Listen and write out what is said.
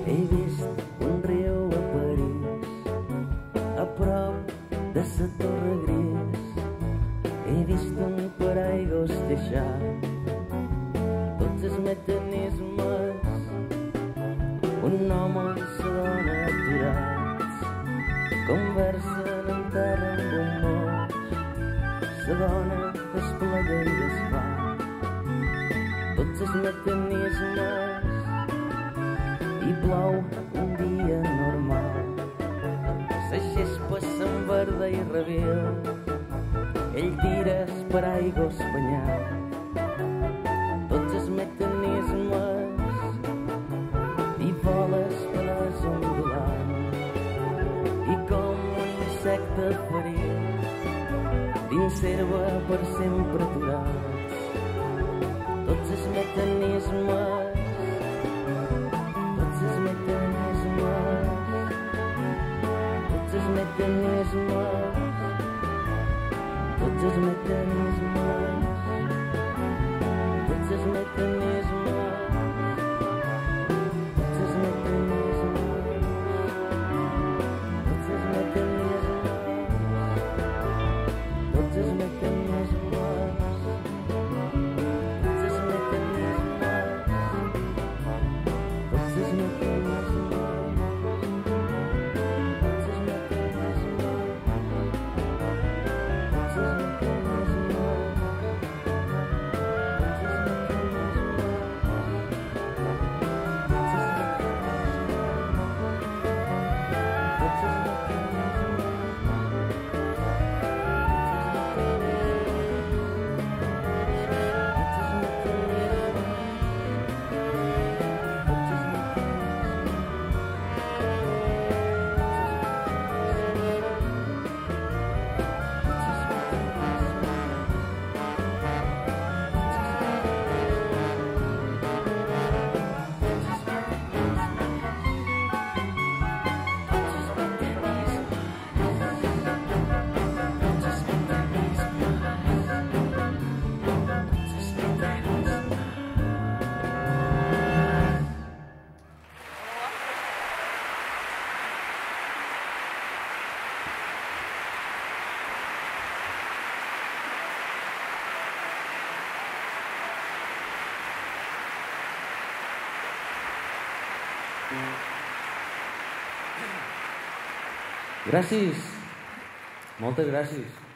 He vist un riu a París, a prop de sa Torre Gris. He vist un paraigües deixat, tots els mecanismes, un home i sa dona aturats, conversen en terra amb un mos, sa dona desplega i desfà tots els mecanismes i plou un dia normal. La gespa s'enverda i reviu, ell tira el paraigües banyat, tots els mecanismes i vola els pelers ondulants i com un insecte ferit dins l'herba per sempre aturats. Tots els mecanismes, tots els mecanismes, tots els mecanismes, tots els mecanismes, tots els mecanismes, tots els mecanismes, tots els mecanismes, tots els mecanismes. Gràcies, moltes gràcies.